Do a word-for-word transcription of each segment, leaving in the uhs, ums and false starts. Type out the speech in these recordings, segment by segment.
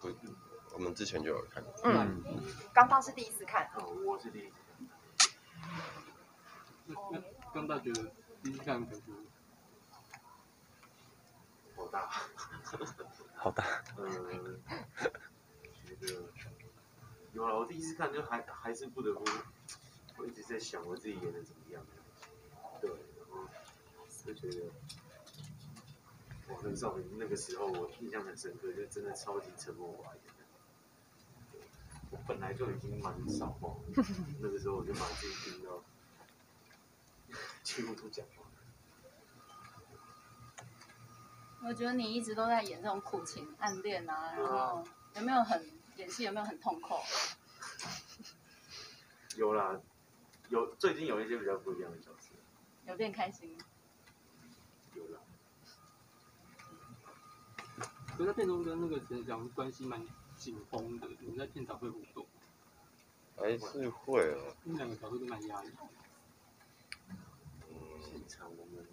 我我们之前就有看。 嗯，刚大是第一次看。 哦，我是第一次看。 那那刚大觉得第一次看感觉好大。 好大。 呃，觉得有了，我第一次看就还还是不得不，我一直在想我自己演的怎么样。对，然后就觉得。哇，那个少年那个时候我印象很深刻，就真的超级沉默寡言。我本来就已经蛮少话，那个时候我就把自己逼到几乎不讲话。 我觉得你一直都在演这种苦情暗恋啊，然后有没有很演戏有没有很痛苦？ 有啦，有最近有一些比较不一样的角色。 有变开心？ 有啦。 可是在片中跟那个陈翔关系蛮紧绷的，你们在片场会互动？ 还是会啊。 他们两个角色都蛮压抑。 嗯，现场我们，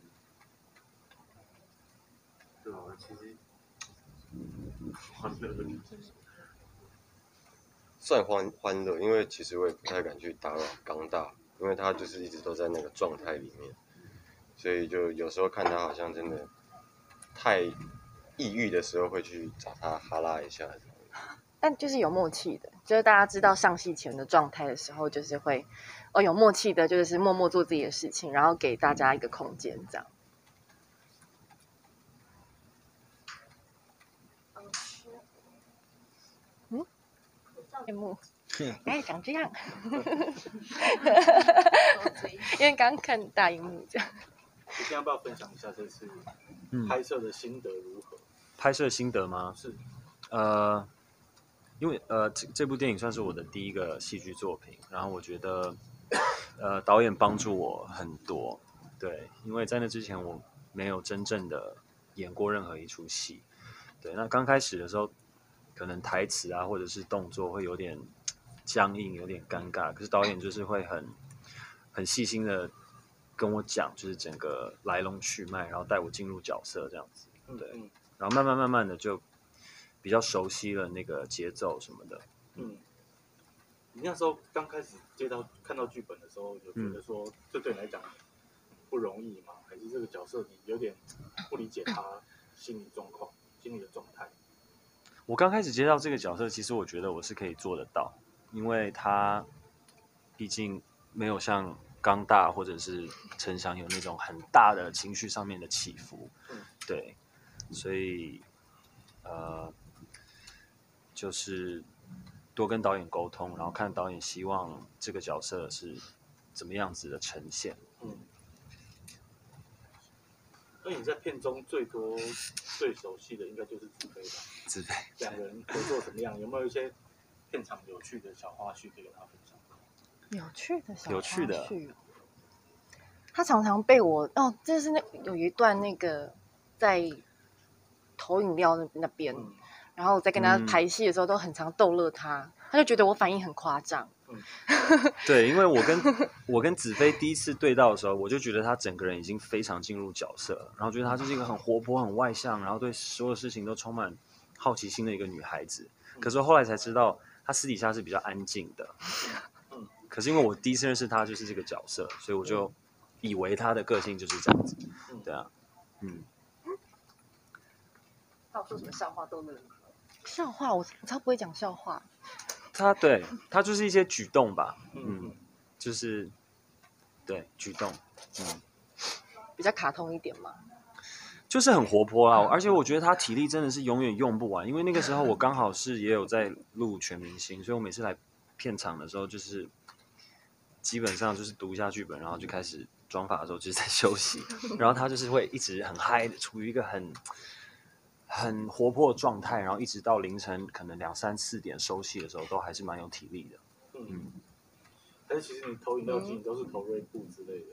对啊，其实欢乐， 算欢欢乐，因为其实我也不太敢去打扰刚大，因为他就是一直都在那个状态里面，所以就有时候看他好像真的太抑郁的时候，会去找他哈拉一下。 但就是有默契的，就是大家知道上戏前的状态的时候，就是会哦有默契的，就是默默做自己的事情，然后给大家一个空间，这样。嗯，节目，哎，长这样，因为刚看大荧幕这样。 你现在要不要分享一下这次拍摄的心得如何？ 嗯、拍摄心得吗？ 是， 呃。因为呃这这部电影算是我的第一个戏剧作品，然后我觉得呃导演帮助我很多，对，因为在那之前我没有真正的演过任何一出戏，对，那刚开始的时候可能台词啊或者是动作会有点僵硬，有点尴尬，可是导演就是会很很细心的跟我讲，就是整个来龙去脉，然后带我进入角色这样子，对，然后慢慢慢慢的就。比较熟悉了那个节奏什么的。 嗯，你那时候刚开始接到看到剧本的时候，有觉得说这对你来讲不容易吗？还是这个角色你有点不理解他心理状况、心理的状态？ 我刚开始接到这个角色，其实我觉得我是可以做得到，因为他毕竟没有像刚大或者是陈翔有那种很大的情绪上面的起伏， 嗯、 对，所以呃。就是多跟导演沟通，然后看导演希望这个角色是怎么样子的呈现。 嗯，那你在片中最多最熟悉的应该就是子飞吧？ 子飞， 两个人合作怎么样？有没有一些片场有趣的小花絮可以跟他分享？ 有趣的小花絮， 有趣的。 他常常被我哦，就是那有一段那个在投饮料那那边。嗯，然后我在跟他排戏的时候，都很常逗乐他，他就觉得我反应很夸张。 嗯、对，因为我跟我跟子飞第一次对到的时候，我就觉得他整个人已经非常进入角色了，然后觉得他就是一个很活泼、很外向，然后对所有事情都充满好奇心的一个女孩子。可是后来才知道，她私底下是比较安静的。嗯，可是因为我第一次认识她就是这个角色，所以我就以为她的个性就是这样子。对啊，嗯。 他有说什么笑话逗乐你？笑话，我我超不会讲笑话。 他对他就是一些举动吧，嗯，就是对举动，嗯， 比较卡通一点嘛。 就是很活泼啊，而且我觉得他体力真的是永远用不完，因为那个时候我刚好是也有在录全明星，所以我每次来片场的时候，就是基本上就是读一下剧本，然后就开始妆发的时候就是在休息，然后他就是会一直很嗨的，处于一个很。很活泼的状态，然后一直到凌晨可能两三四点收戏的时候，都还是蛮有体力的。 嗯，嗯但是其实你投饮料机，你都是投瑞布之类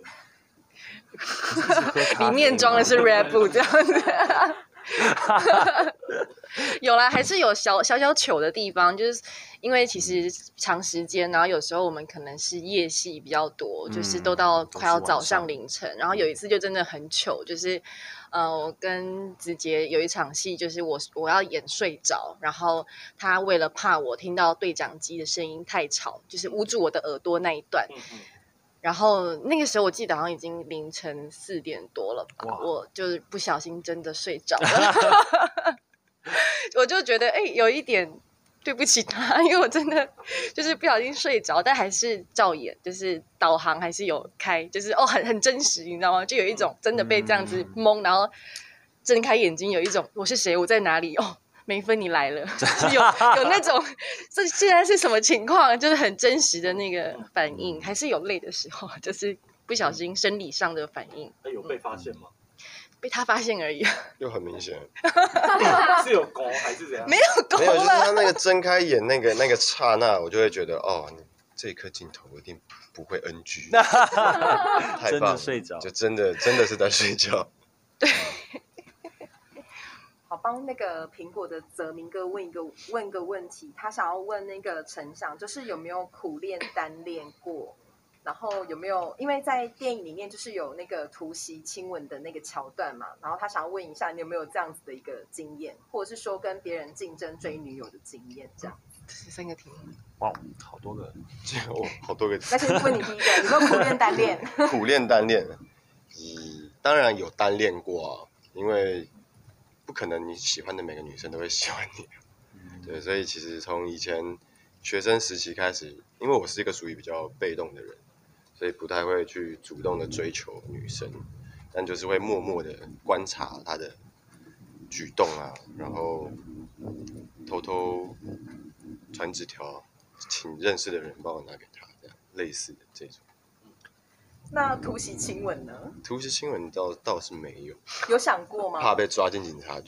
的。 里面装的是 Red Bull 这样子。 有啦，还是有小小小糗的地方，就是因为其实长时间，然后有时候我们可能是夜戏比较多， 嗯就是都到快要早都是晚上上凌晨，然后有一次就真的很糗，就是呃，我跟子杰有一场戏，就是我我要演睡着，然后他为了怕我听到对讲机的声音太吵，就是捂住我的耳朵那一段。 嗯嗯， 然后那个时候我记得好像已经凌晨四点多了吧， 哇我就是不小心真的睡着了，我就觉得哎、欸，有一点对不起他，因为我真的就是不小心睡着，但还是照演，就是导航还是有开，就是哦很很真实，你知道吗？就有一种真的被这样子蒙，然后睁开眼睛有一种我是谁，我在哪里哦。梅芬，你来了，就是有有那种，这现在是什么情况？就是很真实的那个反应，还是有累的时候，就是不小心生理上的反应。 哎，有被发现吗？ 被他发现而已， 又很明显， 是有狗还是怎样？ 没有狗没有，就是他了。 那个睁开眼那个那个刹那，我就会觉得哦，这一颗镜头我一定不会 N G， 太真棒了， 的睡着就真的真的是在睡觉。 好，帮那个苹果的泽明哥问一个问个问题，他想要问那个陈翔，就是有没有苦恋单恋过，然后有没有，因为在电影里面就是有那个突袭亲吻的那个桥段嘛，然后他想要问一下你有没有这样子的一个经验，或者是说跟别人竞争追女友的经验，这样。 这是三个题目， 哇，好多个。 哦，好多个那先问你第一个，有没有苦恋单恋？ 苦恋单恋，嗯，当然有单恋过啊，因为不可能你喜欢的每个女生都会喜欢你，对，所以其实从以前学生时期开始，因为我是一个属于比较被动的人，所以不太会去主动的追求女生，但就是会默默的观察她的举动啊，然后偷偷传纸条，请认识的人帮我拿给她，这样类似的这种。 那突袭亲吻呢？ 突袭亲吻倒倒是没有， 有想过吗？ 怕被抓进警察局。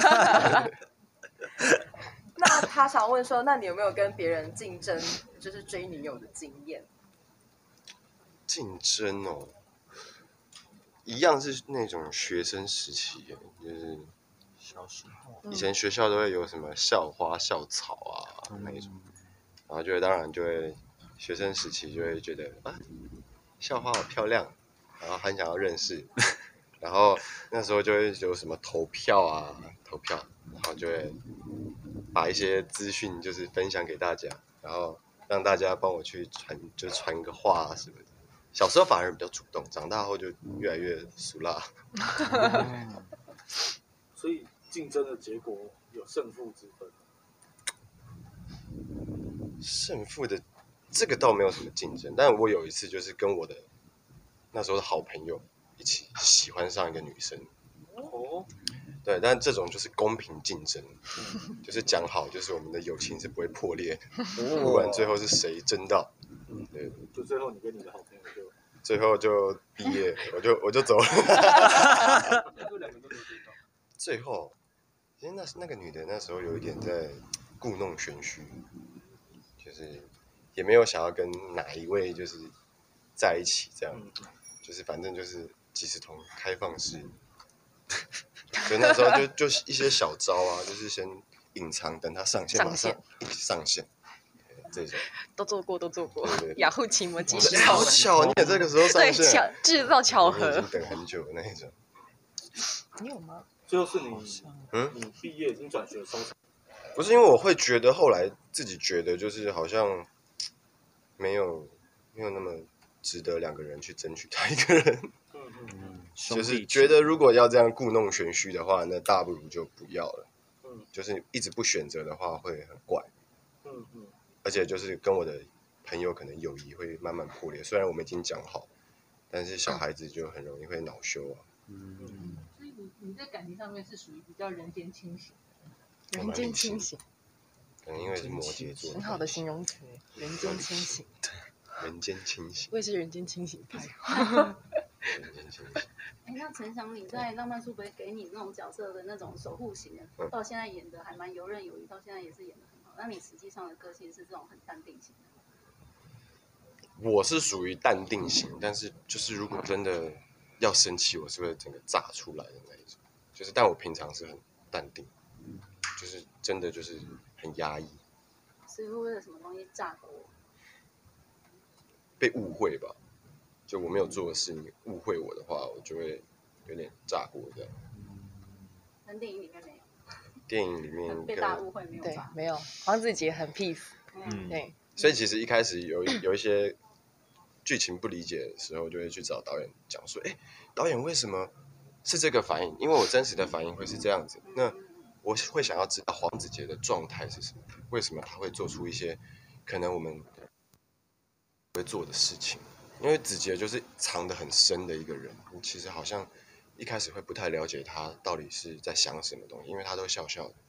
那他想问说，那你有没有跟别人竞争，就是追女友的经验？ 竞争哦，一样是那种学生时期，就是小时候， 以前学校都会有什么校花、校草啊、 嗯那种，然后就会当然就会学生时期就会觉得啊，校花好漂亮，然后很想要认识，然后那时候就会有什么投票啊，投票，然后就会把一些资讯就是分享给大家，然后让大家帮我去传，就传个话啊什么的。小时候反而比较主动，长大后就越来越俗辣。 所以竞争的结果有胜负之分。 胜负的这个倒没有什么竞争，但我有一次就是跟我的那时候的好朋友一起喜欢上一个女生。 哦， 对，但这种就是公平竞争，就是讲好，就是我们的友情是不会破裂的，不管最后是谁争到。对， 就最后你跟你的好朋友就最后就毕业，我就我就走了。 就两个都没有追到。 最后，其实那那个女的那时候有一点在故弄玄虚，就是也没有想要跟哪一位就是在一起这样，就是反正就是即时通开放式，所以那时候就就一些小招啊，就是先隐藏，等她上线马上一起上线，这种都做过，都做过对对。对雅虎奇摩即时好通， 巧，你也这个时候上对， 线， 巧制造巧合我们已经。等很久的那一种。 你有吗？ 最后是你， 嗯， 你毕业已经转学收场， 不是因为我会觉得后来自己觉得就是好像没有没有那么值得两个人去争取他一个人， 嗯嗯嗯， 就是觉得如果要这样故弄玄虚的话，那大不如就不要了。 嗯就是一直不选择的话会很怪， 嗯嗯， 而且就是跟我的朋友可能友谊会慢慢破裂。虽然我们已经讲好，但是小孩子就很容易会恼羞啊。 嗯， 所以你你在感情上面是属于比较人间清醒。 人间清醒， 可能因为是摩羯座， 很好的形容词，人间清醒。 人间清醒， 我也是人间清醒派。 人间清醒。 哎，那陈翔，你在浪漫书本给你那种角色的那种守护型的， 嗯到现在演的还蛮游刃有余，到现在也是演的很好。那你实际上的个性是这种很淡定型的？ 我是属于淡定型，但是就是如果真的要生气，我是会整个炸出来的那一种。就是，但我平常是很淡定。 就是真的就是很压抑， 所以会不会有什么东西炸过？ 被误会吧。就我没有做的事，你误会我的话，我就会有点炸锅这样。 但电影里面没有， 电影里面很被大误会没有对吧？， 没有，黄子杰很 peace， 嗯， 对， 所以其实一开始有有一些剧情不理解的时候，就会去找导演讲说：“哎，导演为什么是这个反应？因为我真实的反应会是这样子。那我会想要知道黄子杰的状态是什么？为什么他会做出一些可能我们会做的事情？因为子杰就是藏得很深的一个人，你其实好像一开始会不太了解他到底是在想什么东西，因为他都笑笑的。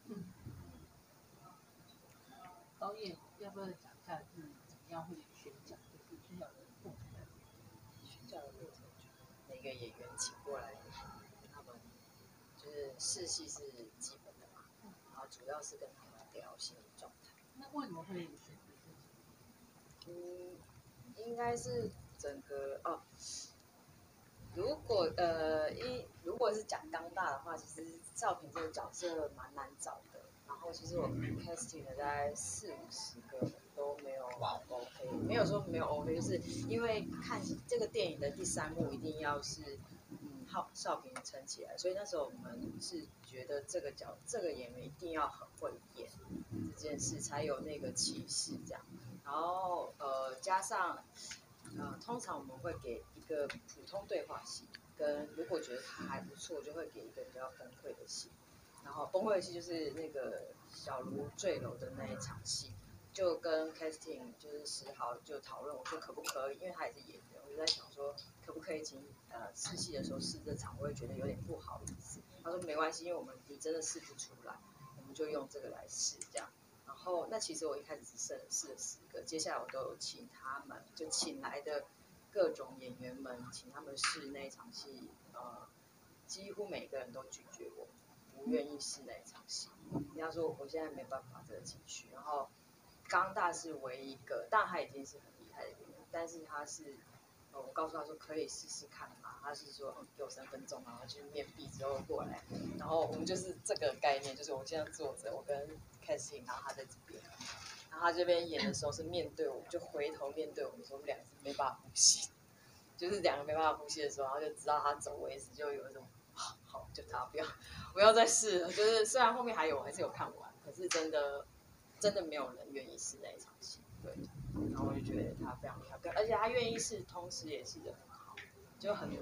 导演要不要讲一下，嗯，怎么样会选角，就是选角的过程？ 选角的过程，每个演员请过来，他们就是试戏是基本的嘛，然后主要是跟他们聊心理状态。 那为什么会选择这个？ 嗯，应该是整个哦。如果呃一如果是讲刚大的话，其实少平这个角色蛮难找的。然后其实我 casting 了大概四五十个都没有 OK， 没有说没有 OK， 就是因为看这个电影的第三幕一定要是嗯少少平撑起来，所以那时候我们是觉得这个角这个演员一定要很会演这件事，才有那个气势这样。然后呃加上呃通常我们会给一个普通对话戏，跟如果觉得他还不错，就会给一个比较崩溃的戏。然后崩溃的戏就是那个小卢坠楼的那一场戏，就跟 casting 就是十号就讨论，我说可不可以，因为他也是演员，我就在想说可不可以请呃试戏的时候试这场，我会觉得有点不好意思。他说没关系，因为我们你真的试不出来，我们就用这个来试这样。然后那其实我一开始只试了试了十个，接下来我都有请他们就请来的各种演员们，请他们试那一场戏，呃，几乎每个人都拒绝我。不愿意试那一场戏，人家说我现在没办法这个情绪。然后刚大是唯一一个，当然他已经是很厉害的演员，但是他是，呃，我告诉他说可以试试看嘛，他是说嗯给我三分钟，然后去面壁之后过来，然后我们就是这个概念，就是我这样坐着，我跟 Cassie， 然后他在这边，然后他这边演的时候是面对我，就回头面对我们，说我们两个是没办法呼吸，就是两个没办法呼吸的时候，然后就知道他走位置，就有一种。好，就他不要，不要再试了。就是虽然后面还有，我还是有看完，可是真的真的没有人愿意试那一场戏，对。然后我就觉得他非常厉害，而且他愿意试，同时也试得很好，就很。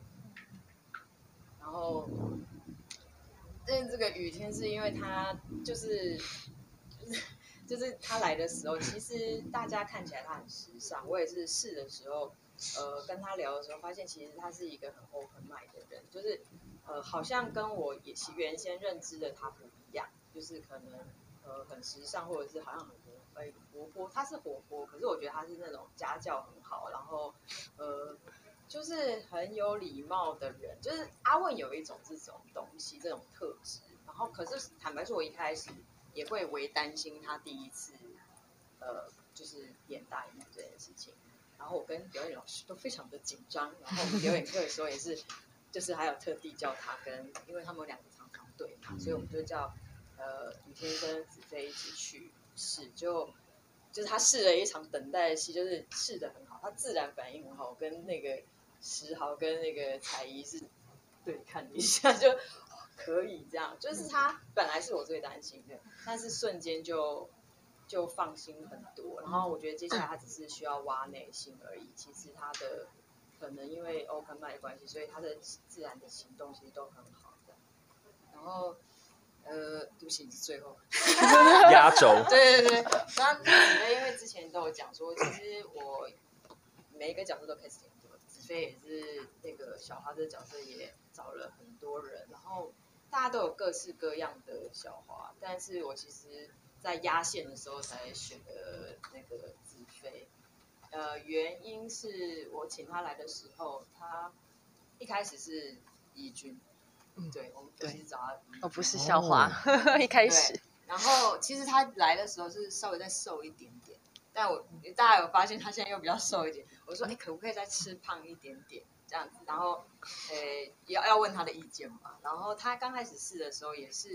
然后，但这个雨天是因为他就是就是就是他来的时候，其实大家看起来他很时尚，我也是试的时候。呃，跟他聊的时候，发现其实他是一个很 open mind 的人，就是呃，好像跟我也原先认知的他不一样，就是可能呃很时尚，或者是好像很活呃活泼，他是活泼，可是我觉得他是那种家教很好，然后呃就是很有礼貌的人，就是阿问有一种这种东西，这种特质，然后可是坦白说，我一开始也会为担心他第一次呃就是演大荧幕这件事情。然后我跟表演老师都非常的紧张，然后我们表演课的时候也是，就是还有特地叫他跟，因为他们两个常常对嘛，所以我们就叫呃雨天跟子飞一起去试，就就是他试了一场等待的戏，就是试得很好，他自然反应很好，跟那个石豪跟那个彩怡是对看一下就可以这样，就是他本来是我最担心的，但是瞬间就。就放心很多，然后我觉得接下来他只是需要挖内心而已。其实他的可能因为 open mind 的关系，所以他的自然的行动其实都很好的。然后呃，对不起，你是最后压轴。 对对对，那因为之前都有讲说，其实我每一个角色都 casting 过，子飞也是那个小花这个角色也找了很多人，然后大家都有各式各样的小花，但是我其实。在压线的时候才选的那个子飞，呃，原因是我请他来的时候，他一开始是怡君，嗯，对，我们其实找他， 哦，不是校花，哦、一开始。 然后其实他来的时候是稍微再瘦一点点，但我大家有发现他现在又比较瘦一点，我说，哎，可不可以再吃胖一点点这样子？然后，呃，要要问他的意见嘛。然后他刚开始试的时候也是。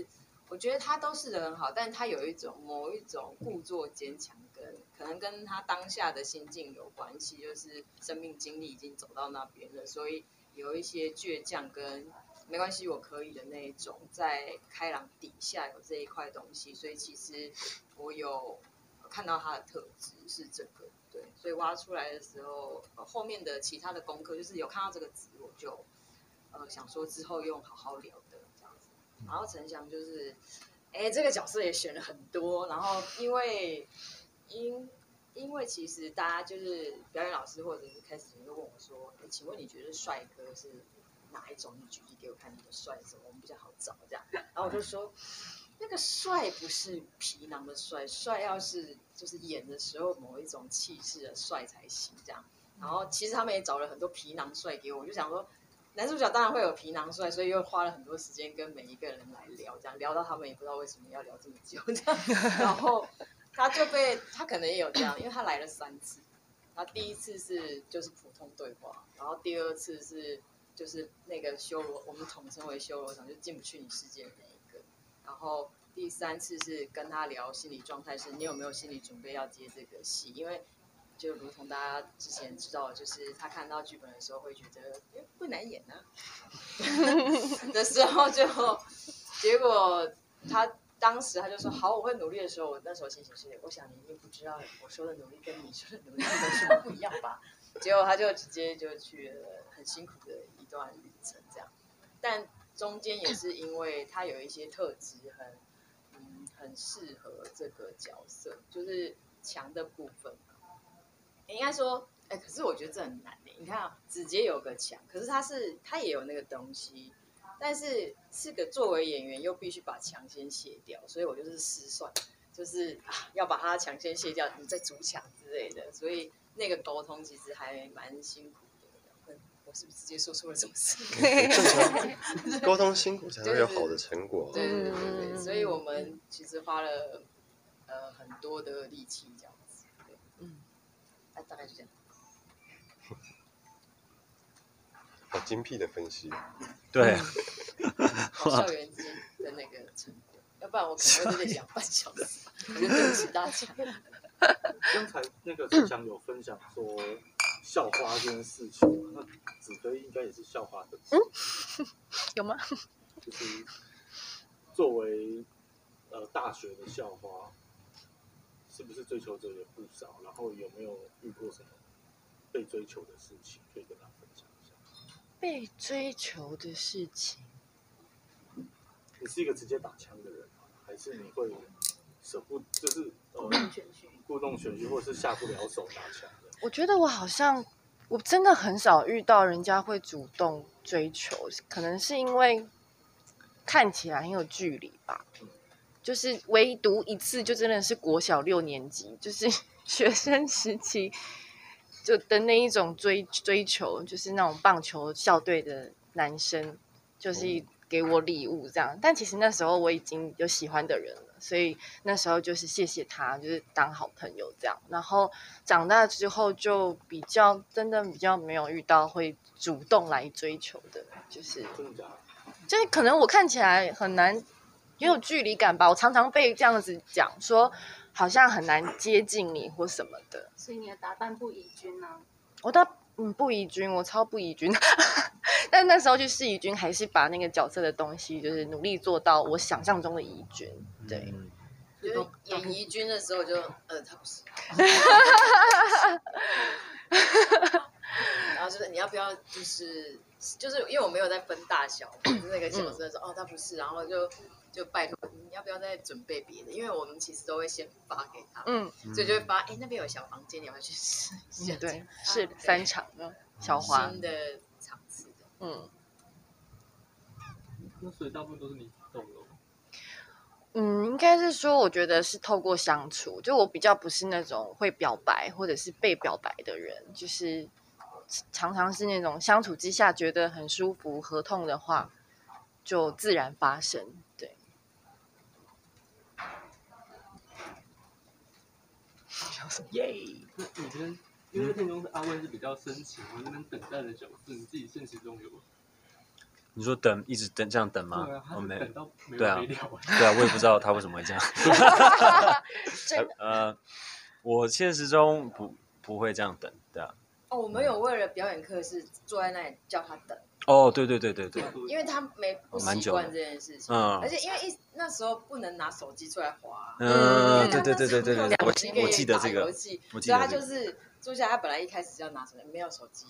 我觉得他都试得很好，但他有一种某一种故作坚强，跟可能跟他当下的心境有关系，就是生命经历已经走到那边了，所以有一些倔强跟没关系我可以的那一种，在开朗底下有这一块东西，所以其实我有看到他的特质是这个，对，所以挖出来的时候，呃、后面的其他的功课就是有看到这个值，我就呃想说之后用好好聊的这样子。然后陈翔就是，哎，这个角色也选了很多，然后因为因因为其实大家就是表演老师或者是开始就问我说，哎，请问你觉得帅哥是哪一种？你举例给我看，你的帅什么，我们比较好找这样。然后我就说，那个帅不是皮囊的帅，帅要是就是演的时候某一种气势的帅才行这样。然后其实他们也找了很多皮囊帅给我，我就想说。男主角当然会有皮囊帅，所以又花了很多时间跟每一个人来聊，这样聊到他们也不知道为什么要聊这么久，这样，然后他就被他可能也有这样，因为他来了三次，他第一次是就是普通对话，然后第二次是就是那个修罗，我们统称为修罗场，就进不去你世界的那一个，然后第三次是跟他聊心理状态，是你有没有心理准备要接这个戏，因为。就如同大家之前知道，就是他看到剧本的时候会觉得，哎，不难演啊的时候就，结果他当时他就说好，我会努力的时候，我那时候心情是，我想你一定不知道我说的努力跟你说的努力有什么不一样吧？结果他就直接就去了很辛苦的一段旅程，这样，但中间也是因为他有一些特质很，嗯，很适合这个角色，就是强的部分。应该说，哎，可是我觉得这很难诶。你看啊，子杰有个强，可是他是他也有那个东西，但是是个作为演员又必须把强先卸掉，所以我就是失算，就是啊要把他强先卸掉，你再筑墙之类的，所以那个沟通其实还蛮辛苦的。我是不是直接说出了什么事？ 沟通辛苦才会有好的成果。 对对对对，所以我们其实花了呃很多的力气这样子。对，嗯。啊，大概就这样。 好精辟的分析。 对。 好校园之间的那个成果，要不然我可能会在这里讲半小时。我就对不起大家。 刚才那个陈翔有分享说校花这件事情，那子飞应该也是校花的。 嗯，有吗？ 就是作为呃大学的校花。是不是追求者也不少？然后有没有遇过什么被追求的事情，可以跟他分享一下？ 被追求的事情， 你是一个直接打枪的人吗？还是你会舍不就是故弄玄虚， 故弄玄虚，或者是下不了手打枪的？ 我觉得我好像我真的很少遇到人家会主动追求，可能是因为看起来很有距离吧。嗯，就是唯独一次，就真的是国小六年级，就是学生时期就的那一种追追求，就是那种棒球校队的男生，就是给我礼物这样。但其实那时候我已经有喜欢的人了，所以那时候就是谢谢他，就是当好朋友这样。然后长大之后就比较真的比较没有遇到会主动来追求的，就是就是可能我看起来很难。也有距离感吧，我常常被这样子讲说，好像很难接近你或什么的。 所以你的打扮不宜君啊？ 我倒嗯不宜君，我超不宜君。但那时候去试宜君，还是把那个角色的东西，就是努力做到我想象中的宜君。对， 嗯、就是演宜君的时候就，呃，他不是。然后就是你要不要就是就是因为我没有在分大小，就是那个角色说、嗯、哦他不是，然后就。就拜托你要不要再准备别的？因为我们其实都会先发给他，嗯，所以就会发，哎、欸，那边有小房间，你要不要去试一下？ 嗯、对，是三场的小花新的场次的，嗯。 那所以大部分都是你主动的。 嗯，应该是说，我觉得是透过相处，就我比较不是那种会表白或者是被表白的人，就是常常是那种相处之下觉得很舒服、合痛的话，就自然发生。对。 耶！那你觉得，因为片中的阿威是比较深情，然后那边等待的角色，你自己现实中有你说等一直等这样等吗？ 对啊，他我没是等到没对啊完没了。 对啊，我也不知道他为什么会这样。呃，我现实中不不会这样等，对啊。 哦，我们有为了表演课是坐在那里叫他等， 哦，对对对对对， 因为他没不蛮久的习惯这件事情， 嗯而且因为一那时候不能拿手机出来滑， 嗯，对对对对对对，我我我记得这个，我记得这个， 所以他就是坐下，他本来一开始就要拿手机，没有手机，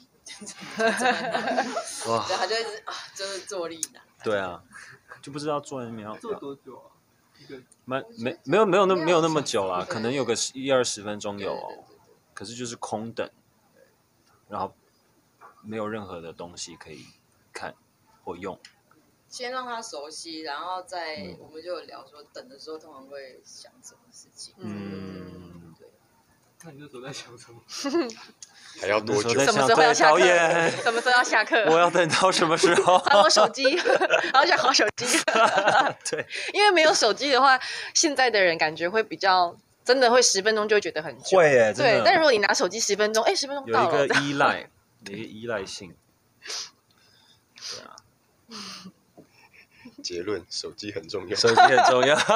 哇， 然后他就一直啊，就是坐立难。 对啊，就不知道做那边要做多久啊？一个蛮没没有没有那没有那么久啦， 对可能有个一二十分钟有对对对哦，可是就是空等，然后没有任何的东西可以看或用。 先让他熟悉，然后再、 嗯我们就有聊说，等的时候通常会想什么事情。 嗯， 对。 那你那时候在想什么？ 还要多久？ 那时候在想什么时候要下课对导演？ 什么时候要下课？ 我要等到什么时候？ 还有手机，然后想好手机。 对， 因为没有手机的话，现在的人感觉会比较真的会十分钟就会觉得很久。 会耶，真对， 的。 但如果你拿手机十分钟，哎，十分钟有到了。 一个依赖，有一个依赖性。对啊， 结论：手机很重要。 手机很重要。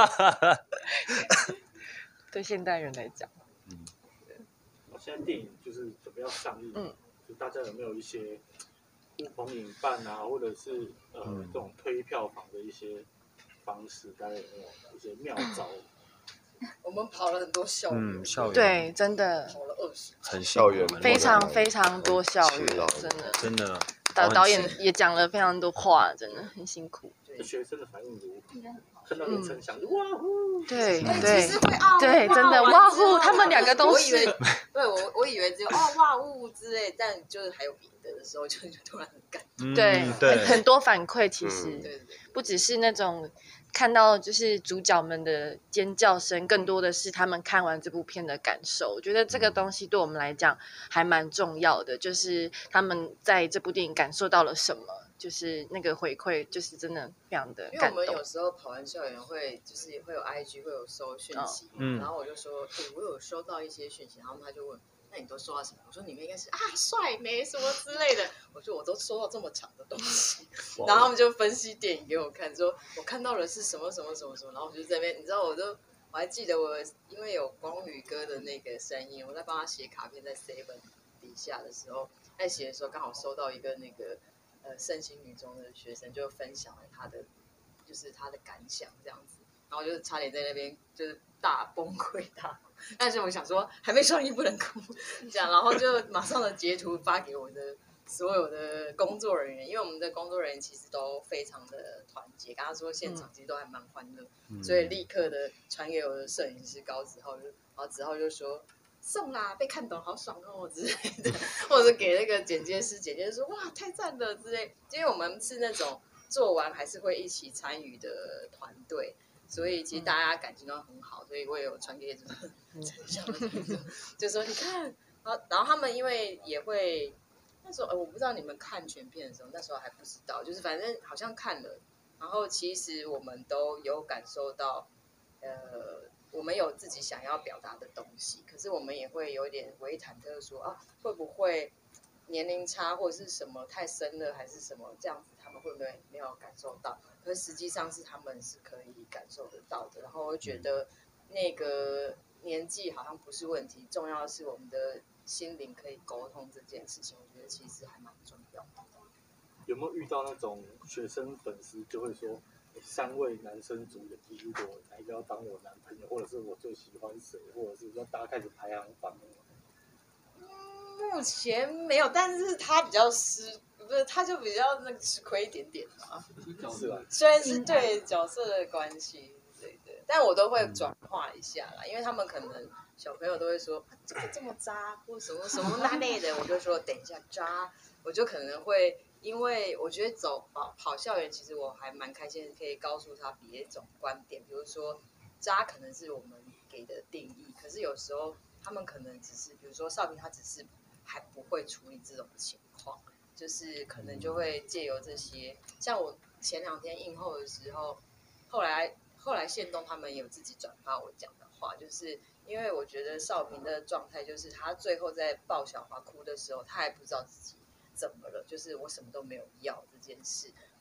对现代人来讲， 嗯， 现在电影就是准备要上映， 嗯， 就大家有没有一些呼朋引伴啊，或者是呃、 嗯这种推票房的一些方式，大家有没有一些妙招？ 我们跑了很多校园， 嗯，校园对，真的跑了二十， 很校园辛苦非常非常多校园勤劳， 真的。 真的导导演也讲了非常多话，真的很辛苦。 学生的反应如何？看到你成想，哇呼！ 对哎对其实会啊， 对， 哇真的完之后哇呼，他们两个都是我以为，对我我以为只有哦哇呜之类，但就是还有别的的时候，就就突然很感动。 嗯对很对， 很多反馈，其实嗯对对对， 不只是那种看到就是主角们的尖叫声，更多的是他们看完这部片的感受。我觉得这个东西对我们来讲还蛮重要的，就是他们在这部电影感受到了什么，就是那个回馈，就是真的非常的感动因为我们有。时候跑完校园会就是会有 I G 会有收讯息， 嗯然后我就说，哎、我有收到一些讯息，然后他就问，那你都收到什么？我说里面应该是啊帅没什么之类的，我说我都收到这么长的东西，然后他们就分析电影给我看，说我看到的是什么什么什么什么，然后我就在那边，你知道我都我还记得我因为有光宇哥的那个声音，我在帮他写卡片在 Seven 底下的时候，在写的时候刚好收到一个那个呃圣心女中的学生就分享了他的就是他的感想这样子，然后就差点在那边就是大崩溃大哭，但是我想说还没上映不能哭，这样，然后就马上的截图发给我的所有的工作人员，因为我们的工作人员其实都非常的团结，跟他说现场其实都还蛮欢乐， 嗯所以立刻的传给我的摄影师高子浩，就然后子浩就说送啦，被看懂好爽哦之类的，或者给那个剪接师，剪接师说哇太赞了之类，因为我们是那种做完还是会一起参与的团队。所以其实大家感情都很好，所以我也有传给陈翔的那种，就说你看，然后然后他们因为也会那时候、呃、我不知道你们看全片的时候，那时候还不知道，就是反正好像看了，然后其实我们都有感受到，呃，我们有自己想要表达的东西，可是我们也会有点微忐忑说啊，会不会年龄差或者是什么太深了，还是什么这样子，他们会不会没有感受到？可是实际上是他们是可以感受得到的。然后我觉得那个年纪好像不是问题，重要的是我们的心灵可以沟通这件事情，我觉得其实还蛮重要的。 有没有遇到那种学生粉丝就会说，欸、三位男生组演技，如果哪一个要当我男朋友，或者是我最喜欢谁，或者是说大家开始排行榜？ 目前没有，但是他比较吃，不是他就比较那个吃亏一点点嘛。 是吧？ 虽然是对角色的关系，对对，但我都会转化一下啦，因为他们可能小朋友都会说、啊、这个这么渣，或什么什么那类的，我就说等一下渣，我就可能会。因为我觉得走跑跑校园，其实我还蛮开心，可以告诉他别种观点，比如说渣可能是我们给的定义，可是有时候他们可能只是，比如说少平他只是还不会处理这种情况，就是可能就会借由这些，像我前两天映后的时候，后来后来宪东他们有自己转发我讲的话，就是因为我觉得少平的状态就是他最后在抱小华哭的时候，他还不知道自己怎么了，就是我什么都没有要这件事。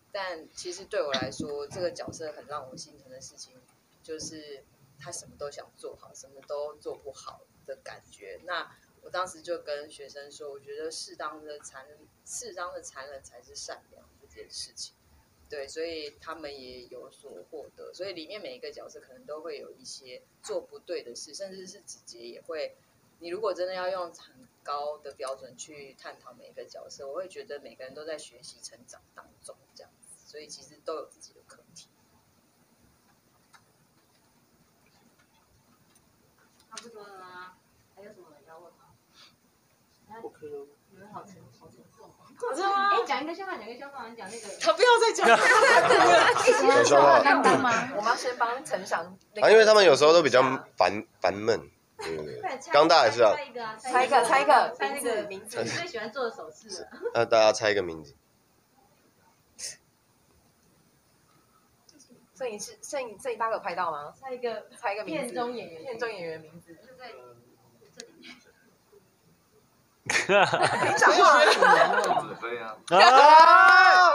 但其实对我来说，这个角色很让我心疼的事情，就是他什么都想做好，什么都做不好的感觉。那我当时就跟学生说，我觉得适当的残忍，适当的残忍才是善良这件事情。对，所以他们也有所获得。所以里面每一个角色可能都会有一些做不对的事，甚至是子杰也会。你如果真的要用很高的标准去探讨每一个角色，我会觉得每个人都在学习成长当中，这样子，所以其实都有自己的课题。 差不多了吗？还有什么人要问吗？ OK 哦。 你们好沉好沉重哦。 真的吗？ 哎，讲一个笑话，讲一个笑话，你讲那个。 他不要再讲。 有笑话。 担当吗？ 我们要先帮陈翔。 啊，因为他们有时候都比较烦烦闷，对不对？刚大也是啊。 猜一个啊， 猜一个，猜一个， 猜那个名字。 你最喜欢做的手势了。 那大家猜一个名字。 摄影师，摄影摄影大哥有拍到吗？ 猜一个， 猜一个名字。 片中演员。 片中演员名字。 就在这里面。 可以讲话。 子飞啊。 啊！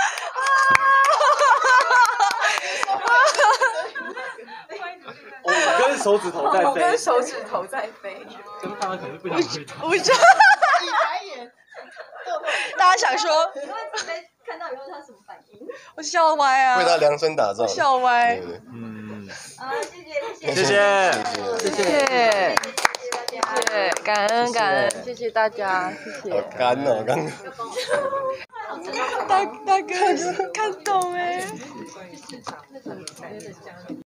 五根手指头在飞， 五根手指头在飞。 跟大家可能不想回答。 我就白眼。 大家想说， 因为子飞看到以后他什么反应？ 我笑歪啊， 为他量身打造， 笑歪。 对对嗯， 啊，谢谢谢谢谢， 谢谢谢， 谢谢谢，感恩感恩，谢谢大家，谢谢。 好干哦，刚刚。 大大哥看懂哎。